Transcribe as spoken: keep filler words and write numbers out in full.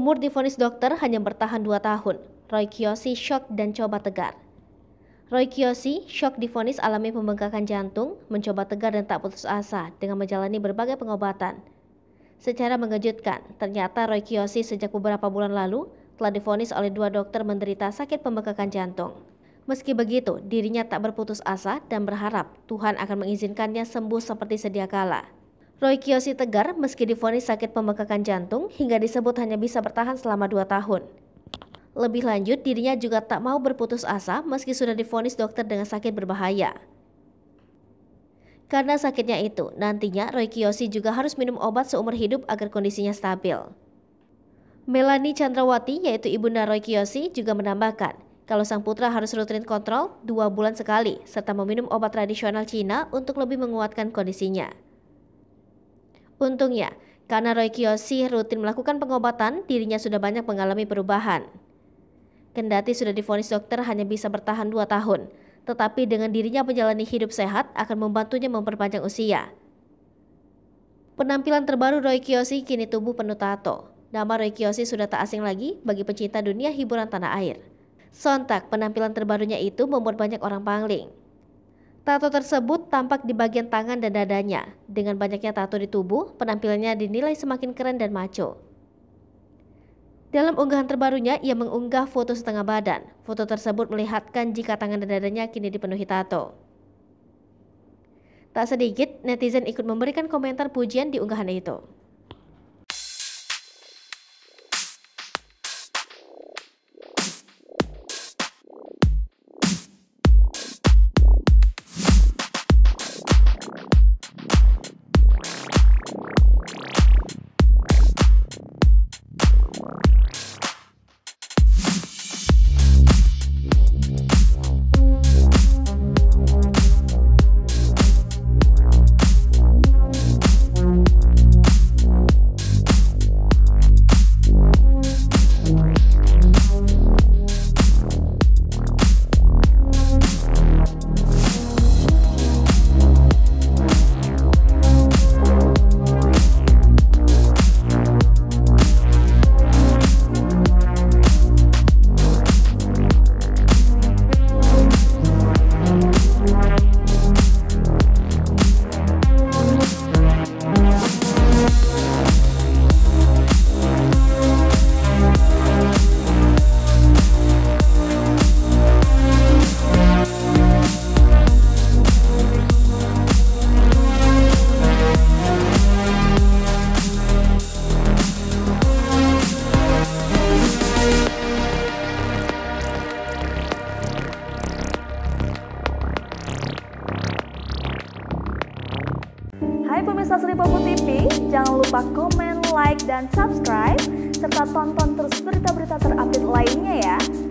Umur divonis dokter hanya bertahan dua tahun. Roy Kiyoshi syok dan coba tegar. Roy Kiyoshi syok divonis alami pembengkakan jantung, mencoba tegar dan tak putus asa dengan menjalani berbagai pengobatan. Secara mengejutkan, ternyata Roy Kiyoshi sejak beberapa bulan lalu telah divonis oleh dua dokter menderita sakit pembengkakan jantung. Meski begitu, dirinya tak berputus asa dan berharap Tuhan akan mengizinkannya sembuh seperti sedia kala. Roy Kiyoshi tegar meski divonis sakit pembengkakan jantung hingga disebut hanya bisa bertahan selama dua tahun. Lebih lanjut, dirinya juga tak mau berputus asa meski sudah divonis dokter dengan sakit berbahaya. Karena sakitnya itu, nantinya Roy Kiyoshi juga harus minum obat seumur hidup agar kondisinya stabil. Melanie Chandrawati, yaitu ibunda Roy Kiyoshi, juga menambahkan kalau sang putra harus rutin kontrol dua bulan sekali serta meminum obat tradisional Cina untuk lebih menguatkan kondisinya. Untungnya, karena Roy Kiyoshi rutin melakukan pengobatan, dirinya sudah banyak mengalami perubahan. Kendati sudah divonis dokter hanya bisa bertahan dua tahun, tetapi dengan dirinya menjalani hidup sehat akan membantunya memperpanjang usia. Penampilan terbaru Roy Kiyoshi kini tubuh penuh tato. Nama Roy Kiyoshi sudah tak asing lagi bagi pecinta dunia hiburan tanah air. Sontak penampilan terbarunya itu membuat banyak orang pangling. Tato tersebut tampak di bagian tangan dan dadanya. Dengan banyaknya tato di tubuh, penampilannya dinilai semakin keren dan macho. Dalam unggahan terbarunya, ia mengunggah foto setengah badan. Foto tersebut melihatkan jika tangan dan dadanya kini dipenuhi tato. Tak sedikit, netizen ikut memberikan komentar pujian di unggahan itu. Hai pemirsa Sri Popo T V, jangan lupa komen, like, dan subscribe, serta tonton terus berita-berita terupdate lainnya ya.